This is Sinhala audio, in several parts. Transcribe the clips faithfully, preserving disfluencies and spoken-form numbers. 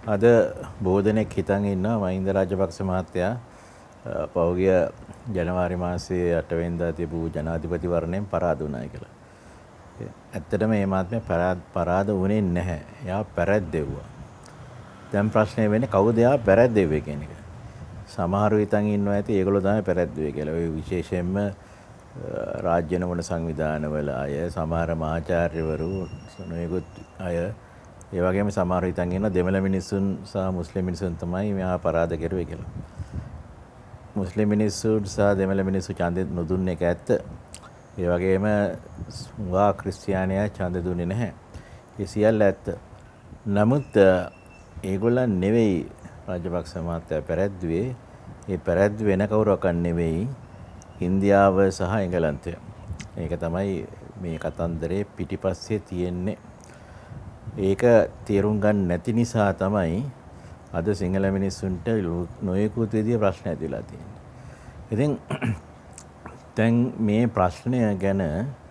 අද බොහෝ දෙනෙක් හිතන් ඉන්නවා මහින්ද රාජපක්ෂ මහත්තයා පහුගිය ජනවාරි මාසයේ අට වෙනිදා තිබූ ජනාධිපතිවරණයෙන් පරාද වුණායි කියලා. ඇත්තටම මේ මහත්මයා පරාද වුණේ නැහැ. එයා පැරැද්දෙව්වා. දැන් ප්‍රශ්නේ වෙන්නේ කවුද එයා පැරැද්දෙව්වේ කියන එක. සමහරව හිතන් ඉන්නවා ඇති ඒගොල්ලෝ තමයි පැරැද්දුවේ කියලා. ඔය විශේෂයෙන්ම රාජ්‍ය නොවන සංවිධානවල අය සමහර මහාචාර්යවරු නොයෙකුත් අය ඒ වගේම සමහර හිතන් ඉන්න දෙමළ මිනිසුන් සහ මුස්ලිම් මිනිසුන් තමයි මෙයා අපරාධ කරුවේ කියලා. මුස්ලිම් මිනිස්සුන් සහ දෙමළ මිනිස්සු ඡන්දෙ නොදුන්නේ එක ඇත්ත. ඒ වගේම හුඟා ක්‍රිස්තියානියා ඡන්ද දුන්නේ නැහැ. ඒ සියල්ල ඇත්ත. නමුත් ඒගොල්ලන් නෙවෙයි රාජපක්ෂ මහත්තයා පැරැද්දුවේ. ඒ පැරැද්ද වෙන කවුරක්වත් නෙවෙයි ඉන්දියාව සහ එංගලන්තය. ඒක තමයි මේ කතන්දරේ පිටිපස්සේ තියෙන්නේ. ඒක තේරුම් ගන්න නැති නිසා තමයි අද සිංහල මිනිස්සුන්ට නොයෙකුත් විදිහේ ප්‍රශ්න ඇති වෙලා තියෙන්නේ. ඉතින් දැන් මේ ප්‍රශ්නය ගැන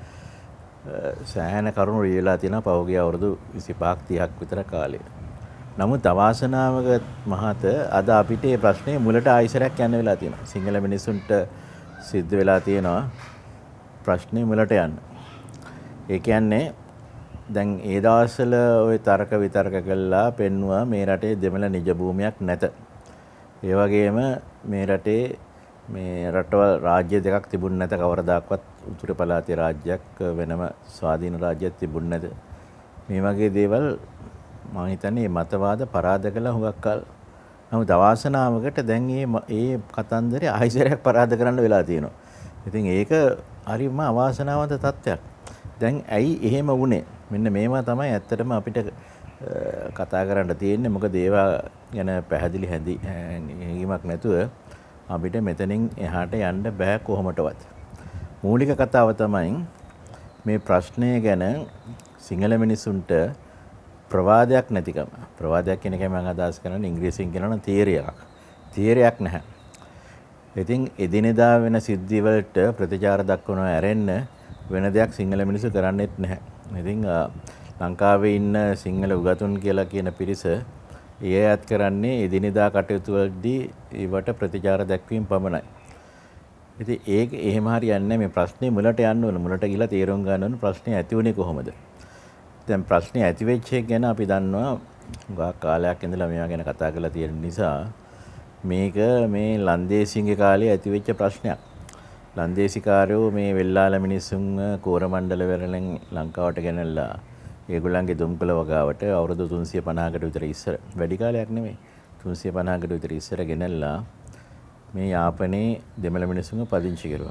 සෑහෙන කරුණු ලියලා තියෙනවා පහුගිය අවුරුදු විසිපහක් තිහක් විතර කාලේ. නමුත් අවාසනාවක මහත අද අපිට මේ ප්‍රශ්නේ මුලට ආයිසරයක් යන්න වෙලා තියෙනවා. සිංහල මිනිස්සුන්ට සිද්ධ වෙලා තියෙනවා ප්‍රශ්නේ මුලට යන්න. ඒ කියන්නේ දැන් ඒ දවස්වල ওই තර්ක විතර්ක කළා පෙන්නුවා මේ රටේ දෙමළ නිජ භූමියක් නැත. ඒ වගේම මේ රටේ මේ රටවල් රාජ්‍ය දෙකක් තිබුණ නැත කවරදාක්වත් උතුරු පළාතේ රාජ්‍යයක් වෙනම ස්වාධීන රාජ්‍යයක් තිබුණ නැත. මේ වගේ දේවල් මම හිතන්නේ මේ මතවාද පරාද කළා හුඟක් කල්. නමුත් අවාසනාවකට දැන් මේ මේ කතන්දරේ ආයිසරයක් පරාද කරන්න වෙලා තියෙනවා. ඉතින් ඒක හරිම අවාසනාවන්ත තත්ත්වයක්. දැන් ඇයි එහෙම වුනේ? මෙන්න මේවා තමයි ඇත්තටම අපිට කතා කරන්න තියෙන්නේ. මොකද ඒවා ගැන පැහැදිලි හැඟීමක් නැතුව අපිට මෙතනින් එහාට යන්න බෑ කොහොමටවත්. මූලික කතාව තමයි මේ ප්‍රශ්නය ගැන සිංහල මිනිසුන්ට ප්‍රවාදයක් නැතිකම. ප්‍රවාදයක් කියන එකෙන් මම අදහස් කරන්නේ ඉංග්‍රීසියෙන් කියනවා තියරි එකක්. තියරියක් නැහැ. ඉතින් එදිනෙදා වෙන සිද්ධි වලට ප්‍රතිචාර දක්වනවා ඇරෙන්න වෙන දෙයක් සිංහල මිනිස්සු කරන්නේත් නැහැ. ඉතින් ලංකාවේ ඉන්න සිංහල උගතුන් කියලා කියන පිරිස ඒ අයත් කරන්නේ එදිනෙදා කටයුතු වලදී ඒවට ප්‍රතිචාර දැක්වීම පමණයි. ඉතින් ඒක එහෙම හරියන්නේ මේ ප්‍රශ්නේ මුලට යන්න ඕන. මුලට ගිහලා තීරුම් ගන්න ඕන ප්‍රශ්නේ ඇති වුණේ කොහොමද? දැන් ප්‍රශ්නේ ඇති වෙච්ච එක ගැන අපි දන්නවා ගා කාලයක් ඉඳලා මේවා ගැන කතා කරලා තියෙන නිසා මේක මේ ලන්දේසින්ගේ කාලේ ඇති වෙච්ච ප්‍රශ්නයක්. ලන්දේසිකාරයෝ මේ වෙල්ලාල මිනිස්සුන් කෝරමණ්ඩල වෙරළෙන් ලංකාවට ගෙනල්ලා ඒගොල්ලන්ගේ දුම්කල වගාවට අවුරුදු තුන්සිය පනහකට විතර ඉස්සර වැඩි කාලයක් නෙමෙයි තුන්සිය පනහකට විතර ඉස්සර ගෙනල්ලා මේ යාපනයේ දෙමළ මිනිස්සුන්ව පදිංචි කරුවා.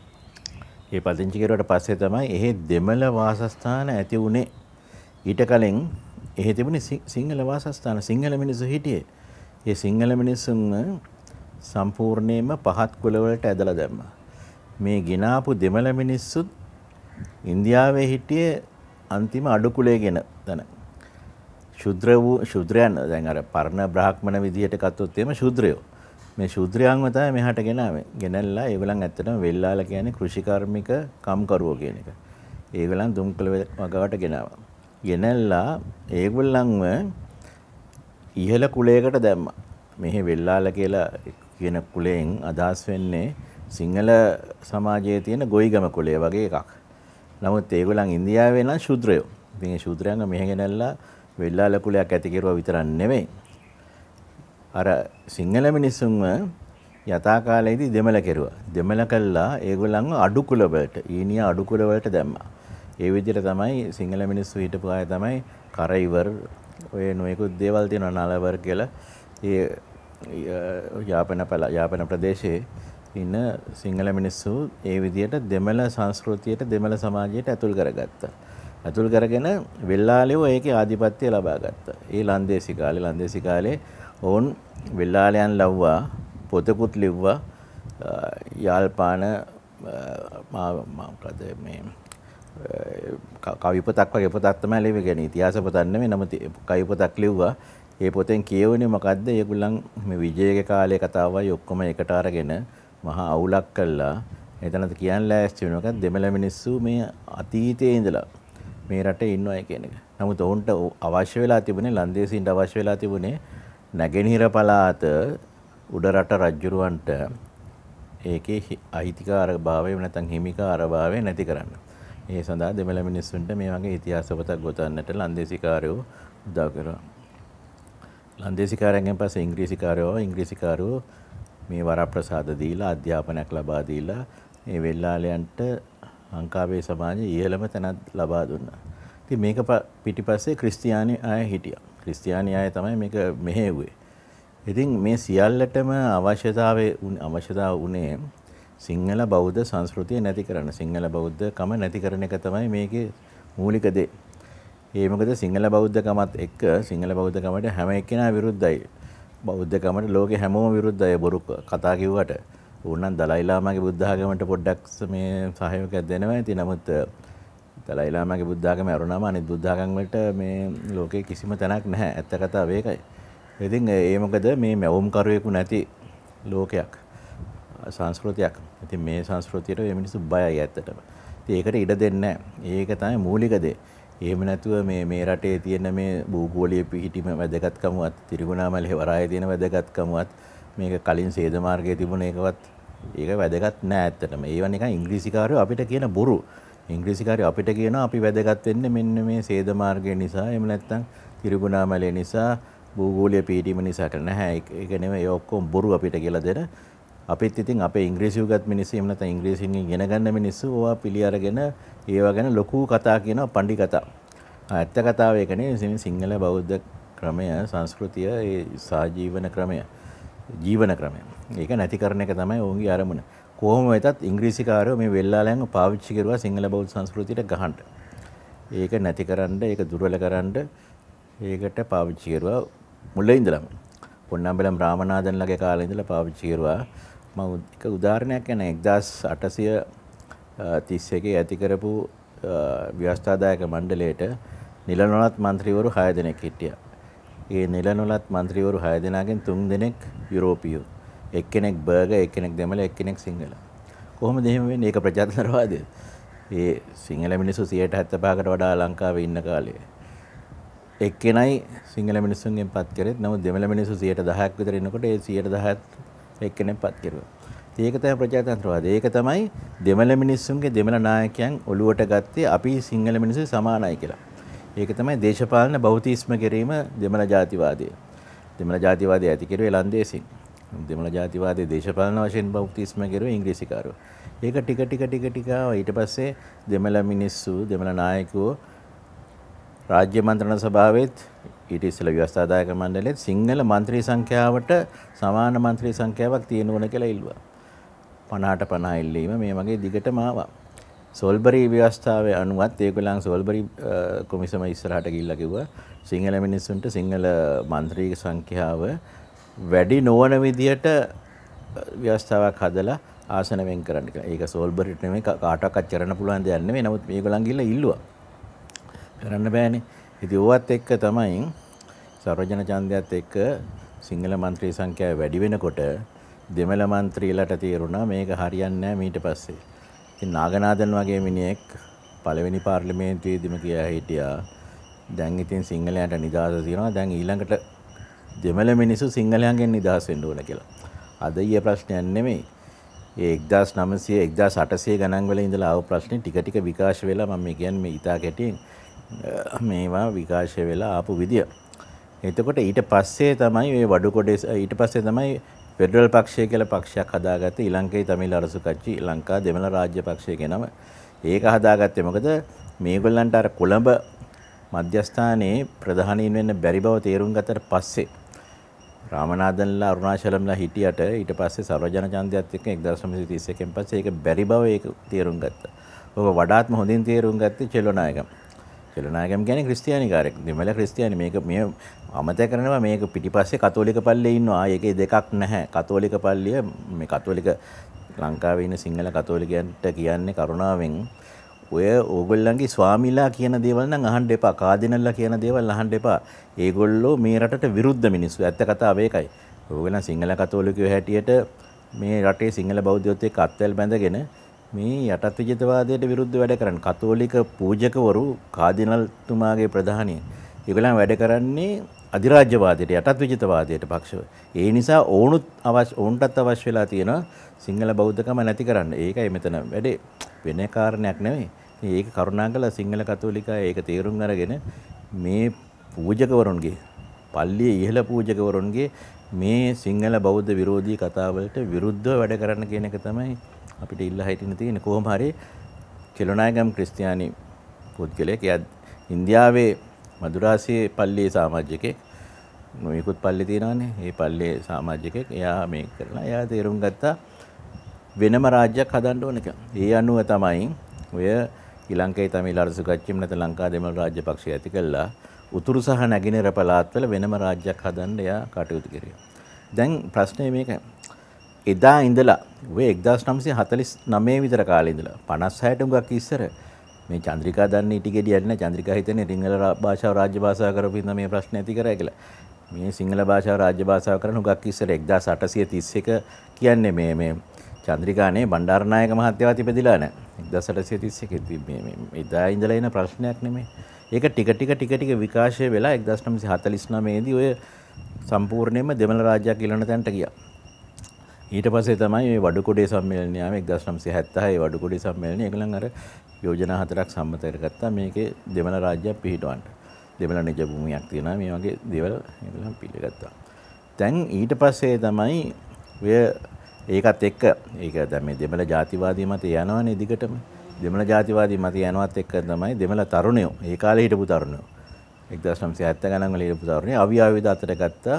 ඒ පදිංචි කරුවට පස්සේ තමයි එහෙ දෙමළ වාසස්ථාන ඇති වුනේ. ඊට කලින් එහෙ තිබුණේ සිංහල වාසස්ථාන සිංහල මිනිස්සු හිටියේ. ඒ සිංහල මිනිස්සුන්ව සම්පූර්ණයෙන්ම පහත් කුල වලට ඇදලා දැම්මා. මේ ගිනාපු දෙමළ මිනිස්සුත් ඉන්දියාවේ හිටියේ අන්තිම අඩු කුලයේ ගෙන තන. ශුද්‍ර වූ ශුද්‍රයන් දැන් අර පර්ණ බ්‍රාහ්මණ විදියට ගත්තොත් එimhe ශුද්‍රයෝ. මේ ශුද්‍රයන්ව තමයි මෙහාට ගෙනාවේ. ගෙනල්ලා ඒගොල්ලන් ඇත්තටම වෙල්ලාල කියන්නේ කෘෂිකාර්මික කම්කරුවෝ කියන එක. ඒගොල්ලන් දුම්කල වගාවට ගෙනාවා. ගෙනල්ලා ඒගොල්ලන්ව ඉහළ කුලයකට දැම්මා. මෙහි වෙල්ලාල කියලා කියන කුලයෙන් අදහස් වෙන්නේ සිංහල සමාජයේ තියෙන ගොයිගම කුලය වගේ එකක්. නමුත් ඒගොල්ලන් ඉන්දියාවේ නම් ශුද්‍රයෝ. ඉතින් ඒ ශුද්‍රයන්ව මෙහෙ ගෙනල්ලා වෙල්ලාල කුලයක් ඇති කෙරුවා විතරක් නෙමෙයි. අර සිංහල මිනිස්සුන්ව යථා කාලයේදී දෙමළ කෙරුවා. දෙමළ කළා ඒගොල්ලන්ව අඩු කුල වලට, ඊනියා අඩු කුල වලට දැම්මා. ඒ විදිහට තමයි සිංහල මිනිස්සු හිටපු අය තමයි කරයිවර් ඔය නොයෙකුත් දේවල් තියෙනවා නලවර් කියලා. ඒ යාපන පළ යාපන ප්‍රදේශයේ ඉන්න සිංහල මිනිස්සු ඒ විදිහට දෙමළ සංස්කෘතියට දෙමළ සමාජයට ඇතුල් කරගත්තා. ඇතුල් කරගෙන වෙල්ලාලයෝ ඒකේ ආධිපත්‍ය ලබා ගත්තා. ඒ ලන්දේසි කාලේ ලන්දේසි කාලේ ඕන් වෙල්ලාලයන් ලව්වා පොතකුත් ලිව්වා යාල්පාන මොකද මේ කවි පොතක් වගේ පොතක් තමයි ලිව්වේ. ඉතිහාස පොතක් නෙමෙයි. නමුත් කවි පොතක් ලිව්වා. ඒ පොතෙන් කියවුනේ මොකද්ද? ඒගොල්ලන් මේ විජයගේ කාලේ කතාවයි ඔක්කොම එකට අරගෙන මහා අවුලක් කළා. එතනත් කියන්න ලෑස්ති වෙනවා. මොකද දෙමළ මිනිස්සු මේ අතීතයේ ඉඳලා මේ රටේ ඉන්නවයි කියන එක. නමුත් ඔවුන්ට අවශ්‍ය වෙලා තිබුණේ ලන්දේසීන්ට අවශ්‍ය වෙලා තිබුණේ නැගෙනහිර පළාත උඩ රට රජුරවන්ට ඒකේ අයිතිකාරභාවය නැත්නම් හිමිකාරභාවය නැති කරන්න. ඒ සඳහා දෙමළ මිනිස්සුන්ට මේ වගේ ඉතිහාස පොතක් ගොතන්නට ලන්දේසිකාරයෝ උදව් කරා. ලන්දේසිකාරයන්ගෙන් පස්සේ ඉංග්‍රීසිකාරයෝ ඉංග්‍රීසිකාරයෝ මේ වරප්‍රසාද දීලා අධ්‍යාපනයක් ලබා දීලා මේ වෙල්ලාලයන්ට ලංකාවේ සමාජයේ ඉහළම තැනක් ලබා දුන්නා. ඉතින් මේක පිටිපස්සේ ක්‍රිස්තියානි අය හිටියා. ක්‍රිස්තියානි අය තමයි මේක මෙහෙව්වේ. ඉතින් මේ සියල්ලටම අවශ්‍යතාවයේ අවශ්‍යතාව උනේ සිංහල බෞද්ධ සංස්කෘතිය නැති කරන්න. සිංහල බෞද්ධකම නැති කරන එක තමයි මේකේ මූලික දේ. ඒ මොකද සිංහල බෞද්ධකමත් එක්ක සිංහල බෞද්ධකමට හැම එක්කෙනා විරුද්ධයි. බෞද්ධකමට ලෝකේ හැමෝම විරුද්ධයි. බොරු කතා කිව්වට ඕනනම් දලයි ලාමාගේ බුද්ධ ආගමට පොඩ්ඩක් මේ සහයෝගයක් දෙනවා. ඉතින් නමුත් දලයි ලාමාගේ බුද්ධ ආගම අරුණාම අනිත් බුද්ධ ආගම් වලට මේ ලෝකේ කිසිම තැනක් නැහැ. ඇත්ත කතාව ඒකයි. ඉතින් ඒ මොකද මේ මැවුම් කරුවෙකු නැති ලෝකයක් සංස්කෘතියක්. ඉතින් මේ සංස්කෘතියට මේ මිනිස්සු බයයි ඇත්තටම. ඉතින් ඒකට ඉඩ දෙන්නේ නැහැ. ඒක තමයි මූලික දේ. එහෙම නැතුව මේ මේ රටේ තියෙන මේ භූගෝලීය පිහිටීම වැදගත්කමවත් තිරිගුණාමලේ වරායේ තියෙන වැදගත්කමවත් මේක කලින් සේද මාර්ගයේ තිබුණ එකවත් ඒක වැදගත් නෑ ඇත්තටම. ඒවා නිකන් ඉංග්‍රීසිකාරයෝ අපිට කියන බොරු. ඉංග්‍රීසිකාරයෝ අපිට කියනවා අපි වැදගත් වෙන්නේ මෙන්න මේ සේද මාර්ගය නිසා එහෙම නැත්නම් තිරිගුණාමලේ නිසා භූගෝලීය පිහිටීම නිසා කියලා. නැහැ ඒක නෙමෙයි. ඒ ඔක්කොම බොරු අපිට කියලා දෙන. අපිත් ඉතින් අපේ ඉංග්‍රීසි උගත් මිනිස්සු එහෙම නැත්නම් ඉංග්‍රීසියෙන් ඉගෙන ගන්න මිනිස්සු ඕවා පිළි අරගෙන ඒවා ගැන ලොකු කතා කියනවා පණ්ඩි කතා. ඇත්ත කතාව ඒක නෙවෙයි. සිංහල බෞද්ධ ක්‍රමය සංස්කෘතිය ඒ සාජීවන ක්‍රමය ජීවන ක්‍රමය. ඒක නැති කරන එක තමයි ඔවුන්ගේ අරමුණ. කොහොම වෙතත් ඉංග්‍රීසිකාරයෝ මේ වෙල්ලාලයන්ව පාවිච්චි කරුවා සිංහල බෞද්ධ සංස්කෘතියට ගහන්න. ඒක නැතිකරන්න ඒක දුර්වල කරන්න ඒකට පාවිච්චි කරුවා මුලින් ඉඳලම. පොන්නම්බලම් රාමනාදන්ලගේ කාලේ ඉඳලා පාවිච්චි කරුවා. මම එක උදාහරණයක් කියන එක්දාස් අටසිය තිස් එකේ ඇති කරපු ව්‍යවස්ථාදායක මණ්ඩලයට නිලනොලත් മന്ത്രിවරු හය දෙනෙක් හිටියා. ඒ නිලනොලත් മന്ത്രിවරු හය දෙනාගෙන් තුන් දෙනෙක් යුරෝපීයෝ. එක්කෙනෙක් බර්ගර්, එක්කෙනෙක් දෙමළ, එක්කෙනෙක් සිංහල. කොහොමද එහෙම වෙන්නේ? ඒක ප්‍රජාතන්ත්‍රවාදය. ඒ සිංහල මිනිස්සු සියයට හැත්තෑ පහකට වඩා ලංකාවේ ඉන්න කාලේ. එක්කෙනයි සිංහල මිනිස්සුන්ගෙන් පත් කරෙත්. නමුත් දෙමළ මිනිස්සු සියයට දහයක් විතර ඉන්නකොට ඒ සියයට දහයත් එක්කෙනෙක් පත් කරුවා. ඒක තමයි ප්‍රජාතන්ත්‍රවාදය. ඒක තමයි දෙමළ මිනිස්සුන්ගේ දෙමළ නායකයන් ඔළුවට ගත්තේ අපි සිංහල මිනිස්සු සමානයි කියලා. ඒක තමයි දේශපාලන බෞතිස්ම කිරීම දෙමළ ජාතිවාදය. දෙමළ ජාතිවාදය ඇති කෙරුවේ ලන්දේසින්. දෙමළ ජාතිවාදයේ දේශපාලන වශයෙන් බෞතිස්ම කෙරුවේ ඉංග්‍රීසිකාරයෝ. ඒක ටික ටික ටික ටික ඊට පස්සේ දෙමළ මිනිස්සු දෙමළ නායකයෝ රාජ්‍ය මන්ත්‍රණ සභාවෙත් ඊට ඉස්සෙල්ලා ව්‍යවස්ථාදායක මණ්ඩලෙත් සිංහල മന്ത്രി සංඛ්‍යාවට සමාන മന്ത്രി සංඛ්‍යාවක් තියෙන්න ඕන කියලා ඉල්ලුවා. පනහට පනහ ඉල්ලීම මේ වගේ දිගටම ආවා. සෝල්බරි ව්‍යවස්ථාවේ අනුවත් ඒගොල්ලන් සෝල්බරි කොමිසම ඉස්සරහට ගිහිල්ලා කිව්වා සිංහල මිනිස්සුන්ට සිංහල മന്ത്രി සංඛ්‍යාව වැඩි නොවන විදියට ව්‍යවස්ථාවක් හදලා ආසන වෙන් කරන්න කියලා. ඒක සෝල්බරිට නෙමෙයි කාටවත් කරන්න පුළුවන් දෙයක් නෙමෙයි. නමුත් මේගොල්ලන් ගිහිල්ලා ඉල්ලුවා. කරන්න බෑනේ. ඉතින් ඕවත් එක්ක තමයි සර්වජන ඡන්දයත් එක්ක සිංහල മന്ത്രി සංඛ්‍යාව වැඩි වෙනකොට දෙමළ മന്ത്രിලට තීරුණා මේක හරියන්නේ නැහැ ඊට පස්සේ. ඉතින් නාගනාදන් වගේ මිනිහෙක් පළවෙනි පාර්ලිමේන්තුවේදීම කියා හිටියා දැන් ඉතින් සිංහලයන්ට නිදහස තියෙනවා දැන් ඊළඟට දෙමළ මිනිස්සු සිංහලයන්ගෙන් නිදහස් වෙන්න ඕන කියලා. අද ඊයේ ප්‍රශ්නයක් නෙමෙයි. ඒ එක්දාස් නවසිය එක්දාස් අටසිය ගණන් වල ඉඳලා ආව ප්‍රශ්නේ ටික ටික විකාශ වෙලා මම මේ කියන්නේ මේ ඉතා කැටියෙන් මේවා විකාශ වෙලා ආපු විදිය. එතකොට ඊට පස්සේ තමයි මේ වඩුකොඩේ ඊට පස්සේ තමයි ෆෙඩරල් පක්ෂය කියලා පක්ෂයක් හදාගත්තේ ඊලංකේ තමිල් අරසු කච්චි ලංකා දෙමළ රාජ්‍ය පක්ෂය කියනම ඒක හදාගත්තේ මොකද මේගොල්ලන්ට අර කොළඹ මධ්‍යස්ථානයේ ප්‍රධානීන් වෙන්න බැරි බව තේරුම් ගත්තට පස්සේ රාමනාදන්ලා අරුණාචලම්ලා හිටියට ඊට පස්සේ සර්වජන ඡන්දයත් එක්ක එක්දාස් නවසිය තිස් එකෙන් පස්සේ ඒක බැරි බව ඒක තේරුම් ගත්තා. ඔබ වඩාත්ම හොඳින් තේරුම් ගත්තේ චෙලොනායකම්. චෙලොනායකම් කියන්නේ ක්‍රිස්තියානිකාරයෙක්. දෙමළ ක්‍රිස්තියානි මේක මේ අමතක කරනවා මේක පිටිපස්සේ කතෝලික පල්ලියේ ඉන්නවා. ඒකේ දෙකක් නැහැ. කතෝලික පල්ලිය මේ කතෝලික ලංකාවේ ඉන්න සිංහල කතෝලිකයන්ට කියන්නේ කරුණාවෙන් ඔය ඕගොල්ලන්ගේ ස්වාමිලා කියන දේවල් නම් අහන්න එපා. කාදිනල්ලා කියන දේවල් අහන්න එපා. ඒගොල්ලෝ මේ රටට විරුද්ධ මිනිස්සු. ඇත්ත කතාව ඒකයි. ඕගොල්ලන් සිංහල කතෝලිකයෝ හැටියට මේ රටේ සිංහල බෞද්ධයොත් එක්ක අත්වැල් බැඳගෙන මේ යටත් විජිතවාදයට විරුද්ධ වැඩ කරන්නේ කතෝලික පූජකවරු කාදිනල්තුමාගේ ප්‍රධානිය. ඒගොල්ලන් වැඩ කරන්නේ අධිරාජ්‍යවාදයට යටත් විජිතවාදයට පක්ෂව. ඒ නිසා ඕනුත් අවශ්‍ය ඕන්ටත් අවශ්‍ය වෙලා තියෙනවා සිංහල බෞද්ධකම නැති කරන්න. ඒකයි මෙතන වැඩේ වෙන කාරණයක් නෙවෙයි. ඒක කරුණාකරලා සිංහල කතෝලිකය ඒක තේරුම් අරගෙන මේ පූජකවරුන්ගේ පල්ලියේ ඉහළ පූජකවරුන්ගේ මේ සිංහල බෞද්ධ විරෝධී කතාවලට විරුද්ධව වැඩ කරන්න කියන එක තමයි අපිට ඉල්ලා හිටින්න තියෙන. කොහොම හරි කෙළනායගම් ක්‍රිස්තියානි පුද්ගලයෙක් එයා ඉන්දියාවේ මදුරාසියේ පල්ලියේ සමාජිකයෙක් නොයෙකුත් පල්ලි තියෙනවානේ. ඒ පල්ලියේ සමාජිකයෙක් එයා මේ කරලා එයා තේරුම් ගත්තා වෙනම රාජ්‍යයක් හදන්න ඕන කියලා. ඒ අනුව තමයි ඔය ශ්‍රී ලංකාවේ තමිල් අරසු කච්චිම නැත්නම් ලංකා දෙමළ රාජ්‍ය පක්ෂය ඇති කළා උතුරු සහ නැගෙනහිර පළාත්වල වෙනම රාජ්‍යයක් හදන්න එයා කටයුතු කරේ. දැන් ප්‍රශ්නේ මේක එදා ඉඳලා ඔය එක්දාස් නවසිය හතළිස් නවය විතර කාලේ ඉඳලා පනස් හයට උඟක් ඉස්සර මේ චන්ද්‍රිකා දන්නේ ඊට ගෙඩියක් නැහැ. චන්ද්‍රිකා හිතන්නේ සිංහල භාෂාව රාජ්‍ය භාෂාව කරපු ඉඳන් මේ ප්‍රශ්නේ ඇති කරා කියලා. මේ සිංහල භාෂාව රාජ්‍ය භාෂාව කරන උඟක් ඉස්සර එක්දාස් අටසිය තිස් එක කියන්නේ මේ මේ චන්ද්‍රිකානේ බණ්ඩාරනායක මහත්තයාවත් ඉපදිලා නැහැ. එක්දාස් අටසිය තිස් එක මේ මේ එදා ඉඳලා එන ප්‍රශ්නයක් නෙමෙයි. ඒක ටික ටික ටික ටික විකාශය වෙලා එක්දාස් නවසිය හතළිස් නවය දී ඔය සම්පූර්ණයෙන්ම දෙමළ රාජ්‍යයක් ඉල්ලන තැනට ගියා. ඊට පස්සේ තමයි මේ වඩුකොඩේ සම්මේලනය ආවේ එක්දාස් නවසිය හැත්තෑ වඩුකොඩේ සම්මේලනය. ඒගොල්ලන් අර යෝජනා හතරක් සම්මත කරගත්තා මේකේ දෙමළ රාජ්‍යයක් පිහිටවන්න. දෙමළ නිජ භූමියක් තියෙනවා මේ වගේ දේවල් ඒගොල්ලන් පිළිගත්තා. දැන් ඊට පස්සේ තමයි ඔය ඒකත් එක්ක ඒක දැන් මේ දෙමළ ජාතිවාදී මත යනවනේ දිගටම. දෙමළ ජාතිවාදී මත යනවත් එක්ක තමයි දෙමළ තරුණයෝ ඒ කාලේ හිටපු තරුණයෝ එක්දාස් නවසිය හැත්තෑ ගණන් වල හිටපු තරුණයෝ අවි ආයුධ අතට ගත්තා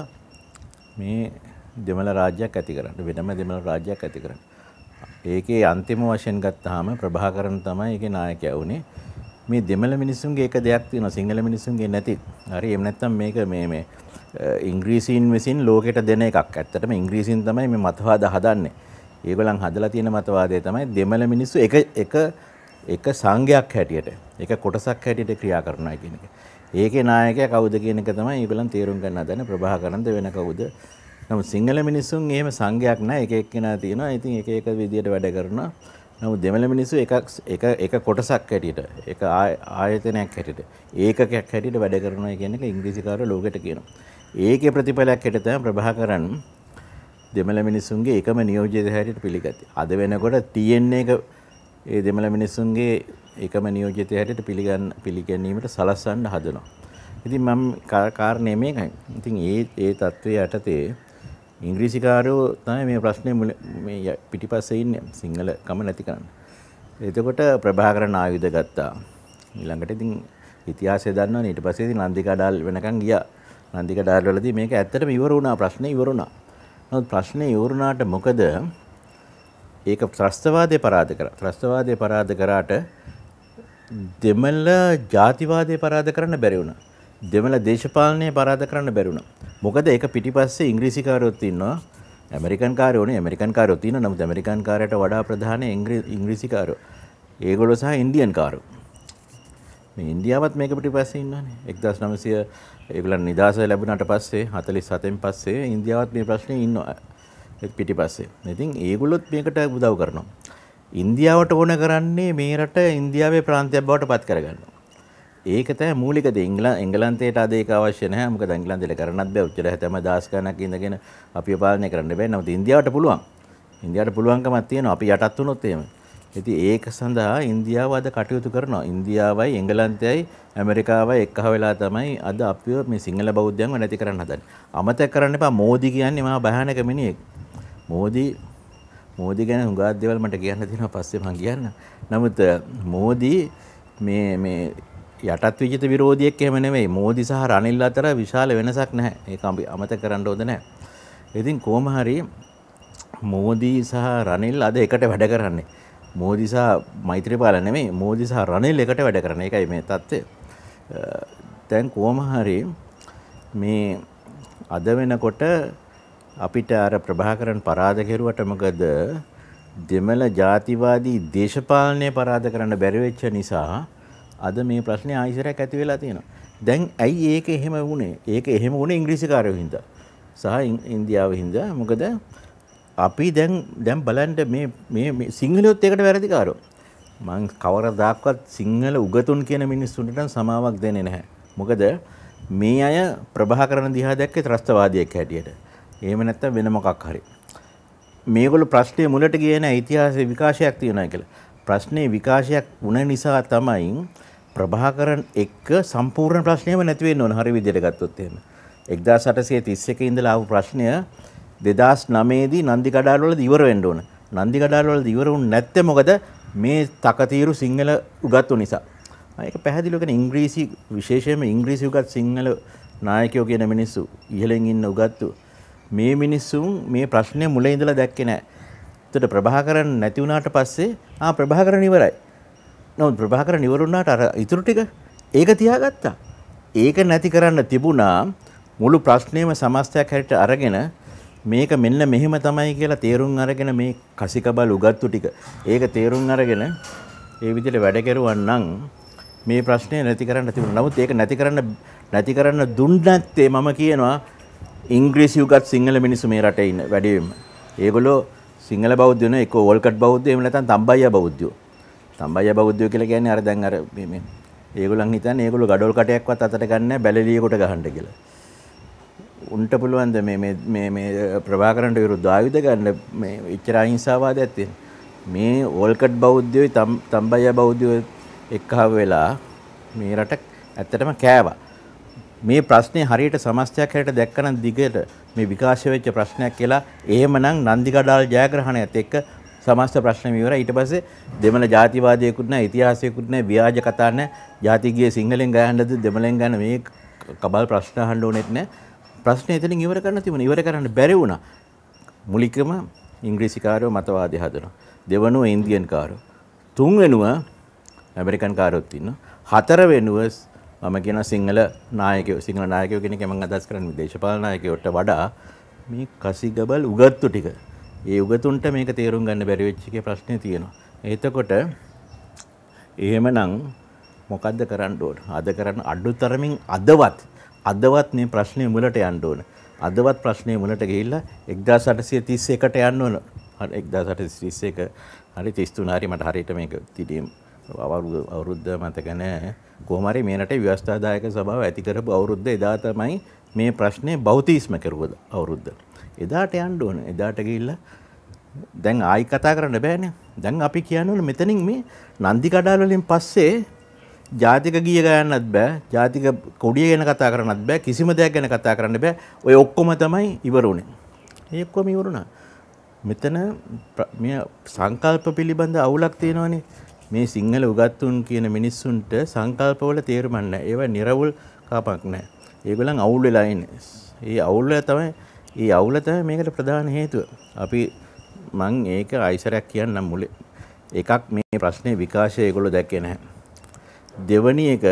මේ දෙමළ රාජ්‍යයක් ඇති කරන්න වෙනම දෙමළ රාජ්‍යයක් ඇති කරන්න. ඒකේ අන්තිම වශයෙන් ගත්තාම ප්‍රභාකරන් තමයි ඒකේ ናයකයා වුණේ. මේ දෙමළ මිනිස්සුන්ගේ එක දෙයක් තියෙනවා සිංහල මිනිස්සුන්ගේ නැති. හරි එහෙම නැත්නම් මේක මේ මේ ඉංග්‍රීසීන් විසින් ලෝකෙට දෙන එකක්. ඇත්තටම ඉංග්‍රීසීන් තමයි මේ මතවාද හදන්නේ. ඒගොල්ලන් හදලා තියෙන මතවාදය තමයි දෙමළ මිනිස්සු එක එක එක සංඝයක් හැටියට එක කොටසක් හැටියට ක්‍රියා කරනවා කියන එක. ඒකේ නායකයා කවුද කියන එක තමයි ඒගොල්ලන් තේරුම් ගන්න හදන්නේ. ප්‍රභාකරන්ද වෙන කවුද? නමුත් සිංහල මිනිස්සුන් එහෙම සංඝයක් නැහැ. එක එක්කෙනා තියෙනවා. ඉතින් එක එක විදියට වැඩ කරනවා. නමුත් දෙමළ මිනිස්සු එක එක එක කොටසක් හැටියට එක ආයතනයක් හැටියට ඒකකයක් හැටියට වැඩ කරනවා කියන එක ඉංග්‍රීසිකාරයෝ ලෝකෙට කියනවා. ඒකේ ප්‍රතිඵලයක් හැටියට තමයි ප්‍රභාකරන් දෙමළ මිනිස්සුන්ගේ එකම නියෝජිතය හැටියට පිළිගත්තේ. අද වෙනකොට ටී එන් එක ඒ දෙමළ මිනිස්සුන්ගේ එකම නියෝජිතය හැටියට පිළිගන්න පිළිගැනීමට සලස්වන්න හදනවා. ඉතින් මම කාරණේ මේකයි. ඉතින් ඒ ඒ තත්ත්වයේ යටතේ ඉංග්‍රීසිකාරයෝ තමයි මේ ප්‍රශ්නේ මේ පිටිපස්සේ ඉන්නේ සිංහල කම නැති කරන්න. එතකොට ප්‍රභාකරන් ආයුධ ගත්තා. ඊළඟට ඉතින් ඉතිහාසය දන්නවනේ ඊට පස්සේ ඉතින් නන්දිකඩාල් වෙනකන් ගියා. නන්දිකඩාල් වලදී මේක ඇත්තටම ඉවර වුණා ප්‍රශ්නේ ඉවර වුණා. නමුත් ප්‍රශ්නේ ඉවර වුණාට මොකද ඒක ත්‍රස්තවාදේ පරාද කරා. ත්‍රස්තවාදේ පරාද කරාට දෙමළ ජාතිවාදේ පරාද කරන්න බැරි වුණා. දෙමළ දේශපාලනය පරාද කරන්න බැරි වුණා. මොකද ඒක පිටිපස්සේ ඉංග්‍රීසිකාරයොත් ඉන්නවා. ඇමරිකන් කාරයෝ නේ ඇමරිකන් කාරයොත් ඉන්නවා. නමුත් ඇමරිකන් කාරයට වඩා ප්‍රධාන ඉංග්‍රීසිකාරයෝ. ඒගොල්ලෝ සහ ඉන්දියන් කාරයෝ. මේ ඉන්දියාවත් මේක පිටිපස්සේ ඉන්නවානේ. එක්දාස් නවසිය ඒගොල්ලන් නිදහස ලැබුණාට පස්සේ හතළිස් හතෙන් පස්සේ ඉන්දියාවත් මේ ප්‍රශ්නේ ඉන්නවා. පිටිපස්සේ. ඉතින් ඒගොල්ලොත් මේකට උදව් කරනවා. ඉන්දියාවට ඕන කරන්නේ මේ රට ඉන්දියාවේ ප්‍රාන්තයක් බවට පත් කරගන්නවා. ඒක තමයි මූලික දේ. එංගලන්තයට අද ඒක අවශ්‍ය නැහැ. මොකද එංගලන්තයට කරන්නත් බෑ. උච්චර හැතැම්ම දහස් ගණනක් ඉඳගෙන අපිව පාලනය කරන්න බෑ. නමුත් ඉන්දියාවට පුළුවන්. ඉන්දියාවට පුළුවන්කමක් තියෙනවා. අපි යටත් වුණොත් එහෙම. ඉතින් ඒක සඳහා ඉන්දියාව අද කටයුතු කරනවා. ඉන්දියාවයි එංගලන්තයයි ඇමරිකාවයි එක්කහ වෙලා තමයි අද අපිව මේ සිංහල බෞද්ධයන්ව නැති කරන්න හදන්නේ. අමතක කරන්න එපා මෝදි කියන්නේ මහා භයානක මිනිහෙක්. මෝදි මෝදි ගැන හුඟක් දේවල් මට කියන්න තියෙනවා පස්සේ මම කියන්න. නමුත් මෝදි මේ මේ යටත් විජිත විරෝධියෙක් එහෙම නෙමෙයි. මෝදි සහ රනිල් අතර විශාල වෙනසක් නැහැ. ඒක අපි අමතක කරන්න ඕනේ නැහැ. ඉතින් කොහොම හරි මෝදි සහ රනිල් අද එකට වැඩ කරන්නේ. මෝදි සහ මෛත්‍රීපාල නෙමෙයි. මෝදි සහ රනිල් එකට වැඩ කරන්නේ. ඒකයි මේ தත්ත්වය. දැන් කොහොම හරි මේ අද වෙනකොට අපිට අර ප්‍රභාකරන් පරාද කෙරුවට මොකද දෙමළ ජාතිවාදී දේශපාලනය පරාද කරන්න බැරි වෙච්ච නිසා අද මේ ප්‍රශ්නේ ආයිසරයක් ඇති වෙලා තියෙනවා. දැන් ඇයි ඒක එහෙම වුනේ? ඒක එහෙම වුනේ ඉංග්‍රීසිකාරයෝ හින්දා. සහ ඉන්දියාව හින්දා. මොකද අපි දැන් දැන් බලන්න මේ මේ සිංහලයොත් ඒකට වැරදිකාරෝ. මං කවරදාක්වත් සිංහල උගතුන් කියන මිනිස්සුන්ට නම් සමාවක් දෙන්නේ නැහැ. මොකද මේ අය ප්‍රභාකරන් දිහා දැක්කේ ත්‍රස්තවාදියෙක් හැටියට. එහෙම නැත්නම් වෙන මොකක් හරි. මේගොල්ලෝ ප්‍රශ්නේ මුලට ගියේ නැහැ ඉතිහාසයේ විකාශයක් තියෙනවා කියලා. ප්‍රශ්නේ විකාශයක් වුණ නිසා තමයි ප්‍රභාකරන් එක්ක සම්පූර්ණ ප්‍රශ්නයම නැති වෙන්න ඕන. හරි විදිහට ගත්තොත් එහෙම. එක්දාස් අටසිය තිස් එකේ ඉඳලා ආපු ප්‍රශ්නය දෙදාස් නවය දී නන්දි කඩාල වලදී ඉවර වෙන්න ඕන. නන්දි කඩාල වලදී ඉවර වුනේ නැත්තේ මොකද? මේ තකතිරු සිංහල උගත්තු නිසා. ඒක පැහැදිලිව කියන ඉංග්‍රීසි විශේෂයෙන්ම ඉංග්‍රීසි උගත් සිංහල නායකයෝ කියන මිනිස්සු ඉහළින් ඉන්න උගත්තු මේ මිනිස්සුන් මේ ප්‍රශ්නේ මුල ඉඳලා දැක්කේ නැහැ. ඒකට ප්‍රභාකරන් නැති වුණාට පස්සේ ආ ප්‍රභාකරන් ඉවරයි. නමුත් ප්‍රභාකරන් ඉවර වුණාට අර ඉතුරු ටික ඒක තියාගත්තා. ඒක නැති කරන්න තිබුණා මුළු ප්‍රශ්නේම සමස්තයක් හැටියට අරගෙන මේක මෙන්න මෙහෙම තමයි කියලා තේරුම් අරගෙන මේ කසිකබල් උගත්තු ටික ඒක තේරුම් අරගෙන ඒ විදිහට වැඩ කෙරුවා නම් මේ ප්‍රශ්නේ නැති කරන්න තිබුණා. නමුත් ඒක නැති කරන්න නැති කරන්න දුන්නේ නැත්තේ මම කියනවා ඉංග්‍රීසි උගත් සිංහල මිනිස්සු මේ රටේ ඉන්න වැඩිවෙන්න. ඒගොල්ලෝ සිංහල බෞද්ධයෝ නේ එක්ක වෝල්කට් බෞද්ධයෝ එහෙම නැත්නම් තම්බයියා බෞද්ධයෝ. තම්බයියා බෞද්ධයෝ කියලා කියන්නේ අර දැන් අර මේ මේ ඒගොල්ලන් හිතන්නේ ඒගොල්ලෝ ගඩොල් කටයක්වත් අතට ගන්න නැහැ බැලලියකට ගහන්න කියලා. උන්ට පුළුවන් ද මේ මේ මේ ප්‍රභාකරන්ට විරුද්ධ ආයුධ ගන්න මේ ඉච්චර අහිංසාවාදයක් තියෙන. මේ වෝල්කට් බෞද්ධයෝ තම්බයියා බෞද්ධයෝ එක්කහව වෙලා මේ රට ඇත්තටම කෑවා. මේ ප්‍රශ්නේ හරියට සමස්තයක් හැටියට දැක්කනම් දිගට මේ විකාශය වෙච්ච ප්‍රශ්නයක් කියලා එහෙමනම් නන්දිකඩාල් ජයග්‍රහණයත් එක්ක සමස්ත ප්‍රශ්න ඉවරයි. ඊට පස්සේ දෙමළ ජාතිවාදයකුත් නැහැ ඉතිහාසයකුත් නැහැ ව්‍යාජ කතා නැහැ. ජාතිගීය සිංහලෙන් ගහන්නද දෙමළෙන් ගන්න මේ කබල් ප්‍රශ්න අහන්න ඕනෙත් නැහැ. ප්‍රශ්නේ එතනින් ඉවර කරන්න තිබුණා. ඉවර කරන්න බැරි වුණා. මුලිකම ඉංග්‍රීසිකාරයෝ මතවාදී හදනවා. දෙවනුව ඉන්දියන් කාරයෝ. තුන්වෙනුව ඇමරිකන් කාරයෝත් ඉන්නවා. හතර වෙනුව මම කියන සිංහල නායකයෝ සිංහල නායකයෝ කියන එක මම අදහස් කරන්නේ දේශපාලන නායකයෝට වඩා මේ කසිගබල් උගත්තු ටික. ඒ උගතුන්ට මේක තේරුම් ගන්න බැරි වෙච්ච එකේ ප්‍රශ්නේ තියෙනවා. එතකොට එහෙමනම් මොකද්ද කරන්න ඕන? අද කරන්න අඩුතරමින් අදවත් අදවත් මේ ප්‍රශ්නේ මුලට යන්න ඕන. අදවත් ප්‍රශ්නේ මුලට ගිහිල්ලා එක්දාස් අටසිය තිස් එකට යන්න ඕන. හරි එක්දාස් අටසිය තිස් එක හරි තිස් තුන හරි මට හරියට මේක තිඩීම් අවුරුදු අවුරුද්ද මතක නැහැ. කොහොම හරි මේ රටේ ව්‍යවස්ථාදායක සභාව ඇති කරපු අවුරුද්ද එදා තමයි මේ ප්‍රශ්නේ බෞතිස්ම කරුවද අවුරුද්ද. එදාට යන්න ඕන. එදාට ගිහිල්ලා දැන් ආයි කතා කරන්න බෑනේ. දැන් අපි කියන්නේ මෙතනින් මේ නන්දි කඩාල වලින් පස්සේ ජාතික ගීය ගයන්නත් බෑ. ජාතික කොඩිය ගැන කතා කරන්නත් බෑ. කිසිම දෙයක් ගැන කතා කරන්න බෑ. ඔය ඔක්කොම තමයි ඉවර වුනේ. ඒ ඔක්කොම ඉවරුණා. මෙතන මේ සංකල්ප පිළිබඳ අවුලක් තියෙනවනේ. මේ සිංහල උගත්තුන් කියන මිනිස්සුන්ට සංකල්පවල තේරුමක් නැහැ. ඒවා නිර්වුල් කපක් නැහැ. ඒගොල්ලන් අවුල් වෙලා ඉන්නේ. ඒ අවුල තමයි ඒ අවුල තමයි මේකට ප්‍රධාන හේතුව. අපි මං ඒක අයිසරයක් කියන්නම් මුලේ. එකක් මේ ප්‍රශ්නේ විකාශය ඒගොල්ලෝ දැක්කේ නැහැ. දෙවැනි එක